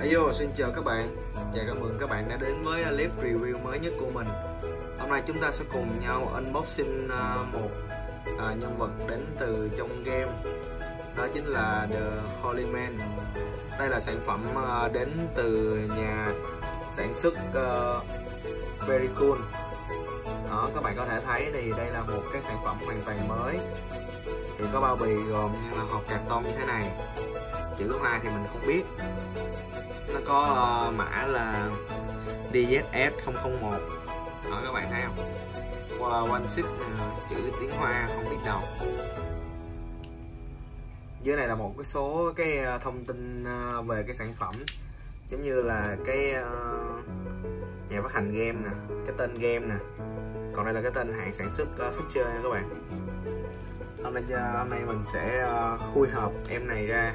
Ayo, xin chào các bạn. Chào cảm ơn các bạn đã đến với clip review mới nhất của mình. Hôm nay chúng ta sẽ cùng nhau unboxing một nhân vật đến từ trong game. Đó chính là The Holy Man. Đây là sản phẩm đến từ nhà sản xuất Very Cool. Đó, các bạn có thể thấy thì đây là một cái sản phẩm hoàn toàn mới. Thì có bao bì gồm như là hộp carton như thế này. Chữ Hoa thì mình không biết. Nó có mã là DZS001. Đó, các bạn thấy không? One six, chữ tiếng Hoa không biết đâu. Dưới này là một cái số cái thông tin về cái sản phẩm, giống như là cái nhà phát hành game nè, cái tên game nè, còn đây là cái tên hãng sản xuất feature nha các bạn. Hôm nay mình sẽ khui hộp em này ra.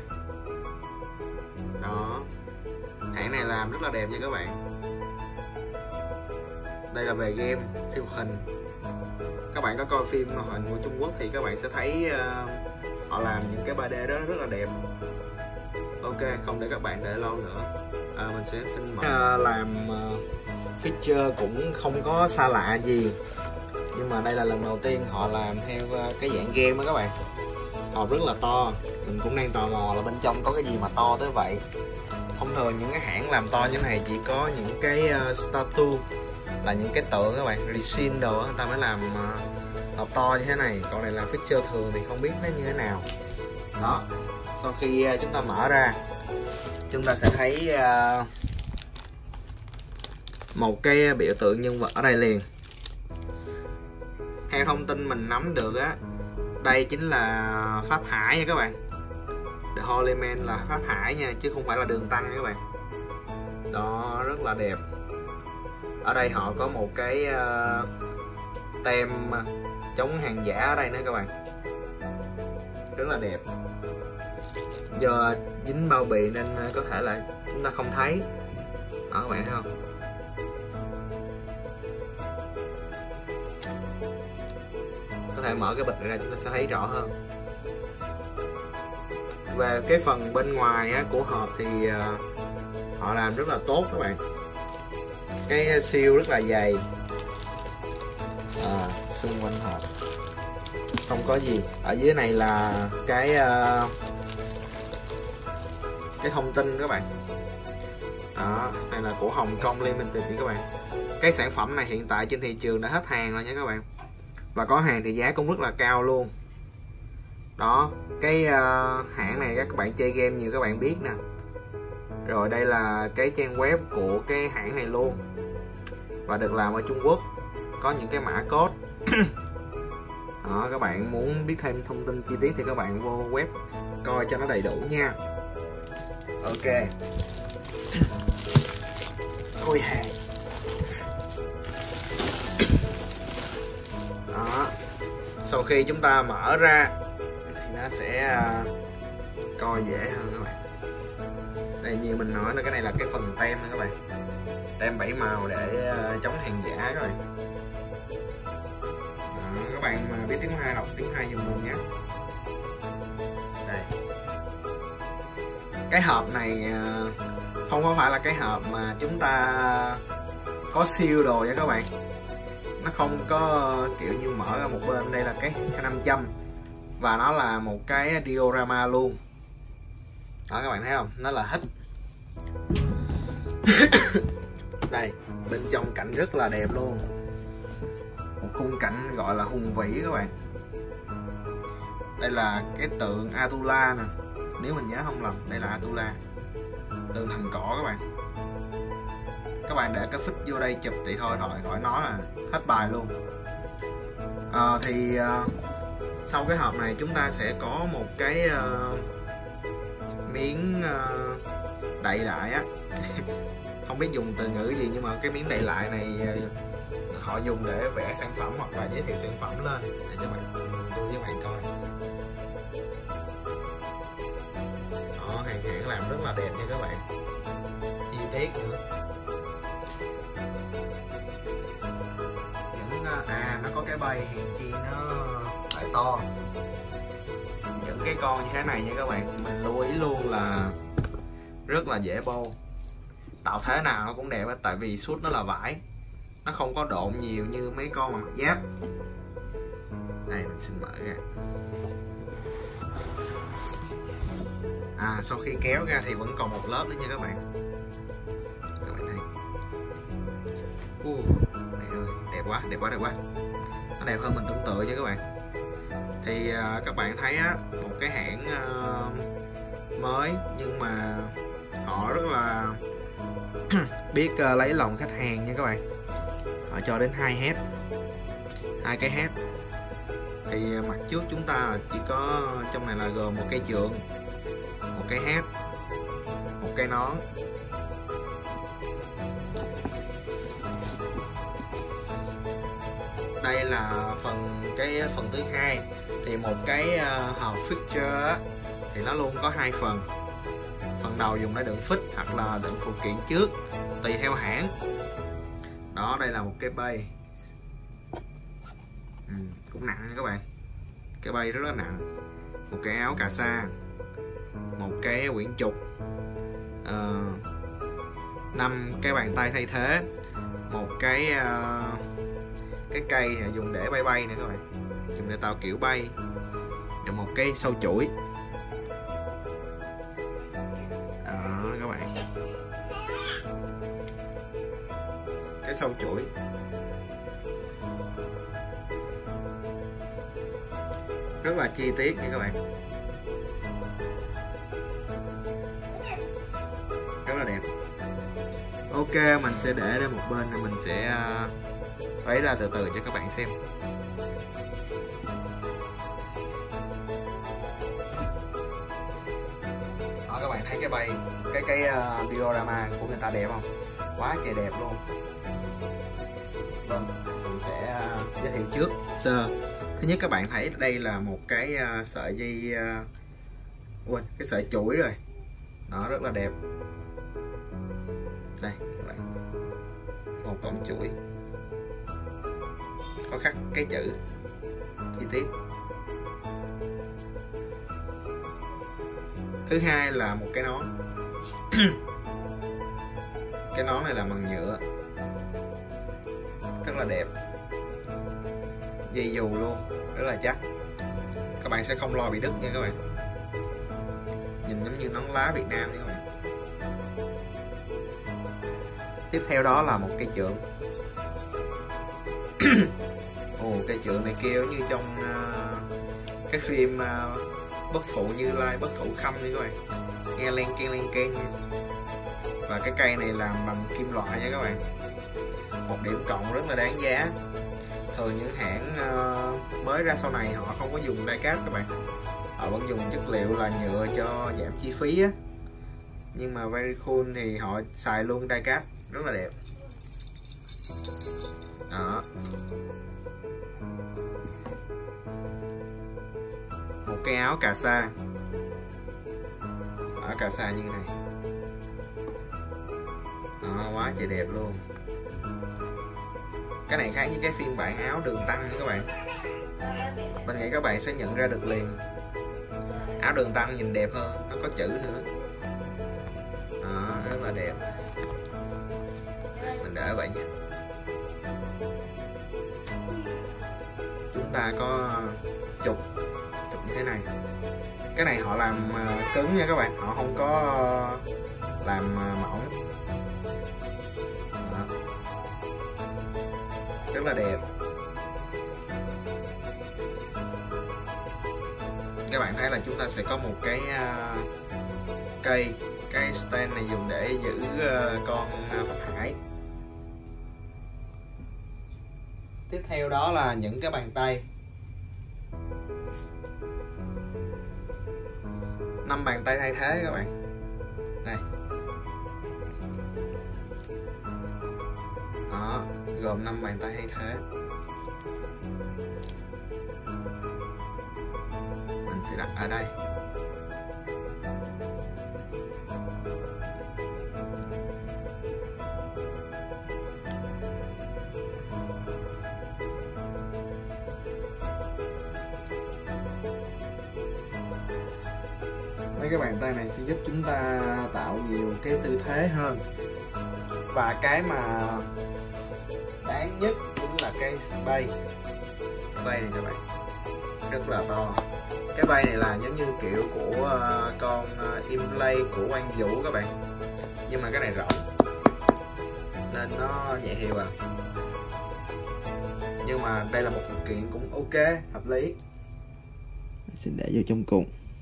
Đó, hãng này làm rất là đẹp nha các bạn. Đây là về game, phim hoạt hình. Các bạn có coi phim hoạt hình của Trung Quốc thì các bạn sẽ thấy họ làm những cái 3D đó rất là đẹp. Ok, không để các bạn đợi lâu nữa, mình sẽ xin mở. Làm feature cũng không có xa lạ gì, nhưng mà đây là lần đầu tiên họ làm theo cái dạng game đó các bạn. Hộp rất là to, mình cũng đang tò mò là bên trong có cái gì mà to tới vậy. Thông thường những cái hãng làm to như thế này chỉ có những cái statue, là những cái tượng các bạn, resin đồ người ta mới làm hộp to như thế này. Còn này là feature thường thì không biết nó như thế nào. Đó, sau khi chúng ta mở ra, chúng ta sẽ thấy một cái biểu tượng nhân vật ở đây liền. Theo thông tin mình nắm được á, đây chính là Pháp Hải nha các bạn. The Holy Man là Pháp Hải nha, chứ không phải là đường tăng nha các bạn. Đó, rất là đẹp. Ở đây họ có một cái tem chống hàng giả ở đây nữa các bạn. Rất là đẹp. Do dính bao bì nên có thể là chúng ta không thấy. Đó, các bạn thấy không? Có thể mở cái bịch này ra chúng ta sẽ thấy rõ hơn. Về cái phần bên ngoài của hộp thì họ làm rất là tốt các bạn. Cái seal rất là dày, xung quanh hộp không có gì. Ở dưới này là cái thông tin các bạn. Đó, đây là của Hồng Kông Limited nha các bạn. Cái sản phẩm này hiện tại trên thị trường đã hết hàng rồi nha các bạn, và có hàng thì giá cũng rất là cao luôn. Đó, cái hãng này các bạn chơi game nhiều các bạn biết nè. Rồi đây là cái trang web của cái hãng này luôn, và được làm ở Trung Quốc, có những cái mã code. Đó, các bạn muốn biết thêm thông tin chi tiết thì các bạn vô web coi cho nó đầy đủ nha. Ok, khui hàng. Đó, sau khi chúng ta mở ra thì nó sẽ coi dễ hơn các bạn. Đây, như mình nói là cái này là cái phần tem nữa các bạn, tem 7 màu để chống hàng giả các bạn. Đó, các bạn mà biết tiếng Hoa đọc tiếng Hoa giùm mình nhé. Đây, cái hộp này không có phải là cái hộp mà chúng ta có seal đồ nha các bạn. Nó không có kiểu như mở ra một bên, đây là cái 500 và nó là một cái diorama luôn. Đó, các bạn thấy không, nó là hít. Đây, bên trong cảnh rất là đẹp luôn, một khung cảnh gọi là hùng vĩ các bạn. Đây là cái tượng Atula nè, nếu mình nhớ không lầm đây là Atula, tượng thành cỏ các bạn. Các bạn để cái phích vô đây chụp thì thôi khỏi nói là hết bài luôn. Sau cái hộp này chúng ta sẽ có một cái miếng đậy lại á. Không biết dùng từ ngữ gì, nhưng mà cái miếng đậy lại này họ dùng để vẽ sản phẩm hoặc là giới thiệu sản phẩm lên để cho bạn đưa với bạn coi. Đó, hãng làm rất là đẹp nha các bạn, chi tiết nữa. Nó có cái bay hiện chi nó lại to. Những cái con như thế này nha các bạn, mình lưu ý luôn là rất là dễ bâu. tạo thế nào nó cũng đẹp á, tại vì suit nó là vải, nó không có độn nhiều như mấy con mà mặc giáp. Đây mình xin mở ra. Sau khi kéo ra thì vẫn còn một lớp nữa nha các bạn. Các bạn thấy đẹp quá, đẹp quá, đẹp quá. Nó đẹp hơn mình tưởng tượng nha các bạn. Thì các bạn thấy á, một cái hãng mới nhưng mà họ rất là biết lấy lòng khách hàng nha các bạn. Họ cho đến 2 cái head. Thì mặt trước chúng ta là chỉ có, trong này là gồm một cây chượng, một cái head, một cái nón. Đây là phần thứ hai. Thì một cái hộp fixture á, thì nó luôn có 2 phần. Phần đầu dùng để đựng phích hoặc là đựng phụ kiện trước, tùy theo hãng. Đó, đây là một cái bay. Cũng nặng nha các bạn. Cái bay rất là nặng. Một cái áo cà sa, một cái quyển trục, 5 cái bàn tay thay thế, một cái cây này dùng để bay nè các bạn, dùng để tạo kiểu bay, và một cái sâu chuỗi. Đó các bạn, cái sâu chuỗi rất là chi tiết nha các bạn, rất là đẹp. Ok, mình sẽ để đây một bên rồi mình sẽ lấy ra từ từ cho các bạn xem. Đó, các bạn thấy cái bay, cái diorama của người ta đẹp không? Quá trời đẹp luôn. Vâng, mình sẽ giới thiệu trước sơ. Thứ nhất các bạn thấy đây là một cái sợi dây, cái sợi chuỗi rồi. Nó rất là đẹp. Đây các bạn, một con chuỗi có khắc cái chữ chi tiết. Thứ hai là một cái nón. Cái nón này là bằng nhựa, rất là đẹp, dây dù luôn, rất là chắc. Các bạn sẽ không lo bị đứt nha các bạn. Nhìn giống như nón lá Việt Nam nha các bạn. Tiếp theo đó là một cây chượng. Cây chượng này kêu như trong cái phim Bất Phụ Như Lai, Bất Thủ Khâm nha các bạn. Nghe len keng nha. Và cái cây này làm bằng kim loại nha các bạn. Một điểm cộng rất là đáng giá. Thường những hãng mới ra sau này họ không có dùng die cast các bạn, họ vẫn dùng chất liệu là nhựa cho giảm chi phí á. Nhưng mà Very Cool thì họ xài luôn die cast, rất là đẹp. Đó, một cái áo cà sa, áo cà sa như này. Đó, quá trời đẹp luôn. Cái này khác với cái phiên bản áo đường tăng nha các bạn. Mình nghĩ các bạn sẽ nhận ra được liền. Áo đường tăng nhìn đẹp hơn, nó có chữ nữa. Đó, rất là đẹp. Mình để vậy nha. Chúng ta có trục như thế này. Cái này họ làm cứng nha các bạn, họ không có làm mỏng. Đó, rất là đẹp. Các bạn thấy là chúng ta sẽ có một cái cây stand này dùng để giữ con Pháp Hải. Tiếp theo đó là những cái bàn tay. 5 bàn tay thay thế các bạn. Đây. Đó, gồm 5 bàn tay thay thế. Mình sẽ đặt ở đây. Mấy cái bàn tay này sẽ giúp chúng ta tạo nhiều cái tư thế hơn. Và cái mà đáng nhất chính là cái bay này các bạn, rất là to. Cái bay này là giống như kiểu của con Imlay của Quang Vũ các bạn, nhưng mà cái này rộng nên nó nhẹ hiệu à. Nhưng mà đây là một phụ kiện cũng ok, hợp lý. Xin để vô trong cùng.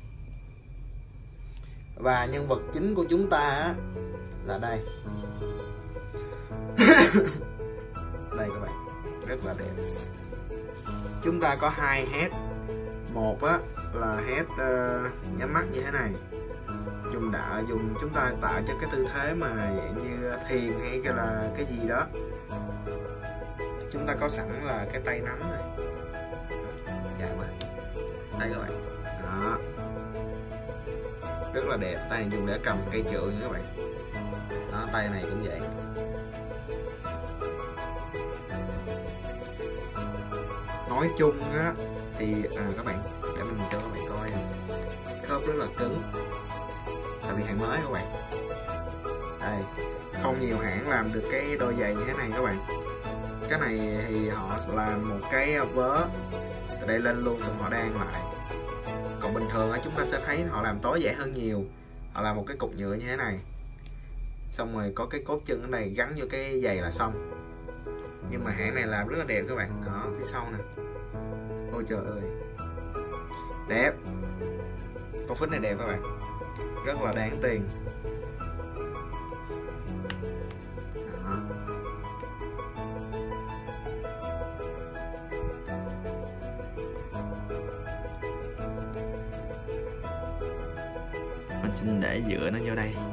Và nhân vật chính của chúng ta á, là đây. Đây các bạn, rất là đẹp. Chúng ta có hai head. Một á là head nhắm mắt như thế này, dùng chúng ta tạo cho cái tư thế mà dạng như thiền hay cái là cái gì đó. Chúng ta có sẵn là cái tay nắm này, dài quá. Đây các bạn, đó, rất là đẹp. Tay này dùng để cầm cây trượng nha các bạn. Đó, tay này cũng vậy. Nói chung á thì các bạn, để mình cho các bạn coi, khớp rất là cứng, tại vì hàng mới các bạn. Đây, không nhiều hãng làm được cái đôi giày như thế này các bạn. Cái này thì họ làm một cái vớ từ đây lên luôn, xong họ đan lại. Còn bình thường chúng ta sẽ thấy họ làm tối giản hơn nhiều. Họ làm một cái cục nhựa như thế này, xong rồi có cái cốt chân ở đây gắn vô cái giày là xong. Nhưng mà hãng này làm rất là đẹp các bạn. Đó, phía sau nè, ôi trời ơi, đẹp. Con phích này đẹp các bạn, rất là đáng tiền. Đó. Mình xin để dựa nó vô đây.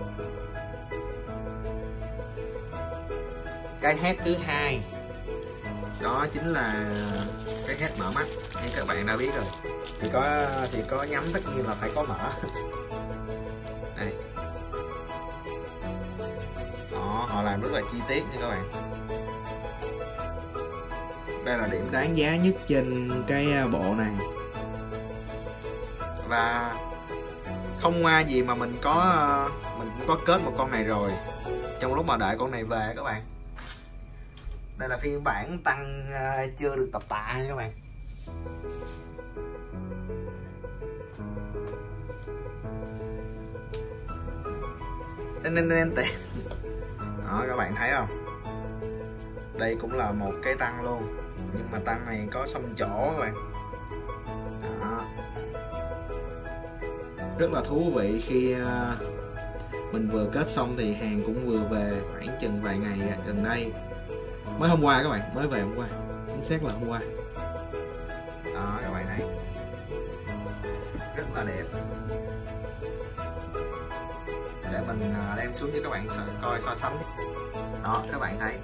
Cái head thứ hai đó chính là cái head mở mắt, như các bạn đã biết rồi. Thì có nhắm, tất nhiên là phải có mở. Đây, họ làm rất là chi tiết nha các bạn. Đây là điểm đáng giá nhất trên cái bộ này. Và không qua gì mà mình cũng có kết một con này rồi trong lúc mà đợi con này về các bạn. Đây là phiên bản tăng chưa được tập tạ nha các bạn. Nên tiền. Đó, các bạn thấy không? Đây cũng là một cái tăng luôn, nhưng mà tăng này có xông chỗ các bạn. Đó. Rất là thú vị khi mình vừa kết xong thì hàng cũng vừa về, khoảng chừng vài ngày gần đây. Mới hôm qua các bạn, mới về hôm qua, chính xác là hôm qua. Đó, các bạn thấy rất là đẹp. Để mình đem xuống cho các bạn coi so sánh. Đó, các bạn thấy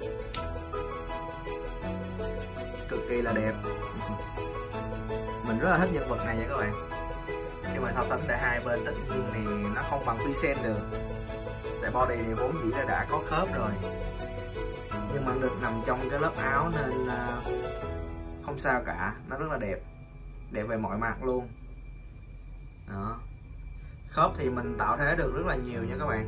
cực kỳ là đẹp. Mình rất là thích nhân vật này nha các bạn. Khi mà so sánh để hai bên, tất nhiên thì nó không bằng Visen được, tại body này vốn dĩ là đã có khớp rồi, nhưng mà ngực nằm trong cái lớp áo nên không sao cả, nó rất là đẹp, đẹp về mọi mặt luôn. Đó, khớp thì mình tạo thế được rất là nhiều nha các bạn.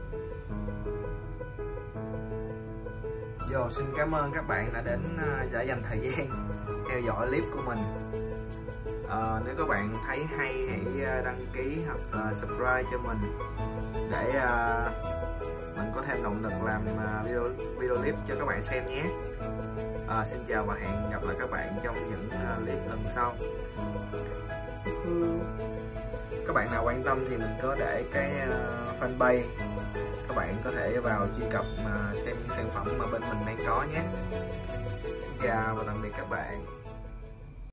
Rồi, xin cảm ơn các bạn đã dành thời gian theo dõi clip của mình. Nếu các bạn thấy hay, hãy đăng ký hoặc subscribe cho mình để mình có thêm động lực làm video clip cho các bạn xem nhé. Xin chào và hẹn gặp lại các bạn trong những clip lần sau. Các bạn nào quan tâm thì mình có để cái fanpage, các bạn có thể vào truy cập mà xem những sản phẩm mà bên mình đang có nhé. Xin chào và tạm biệt các bạn.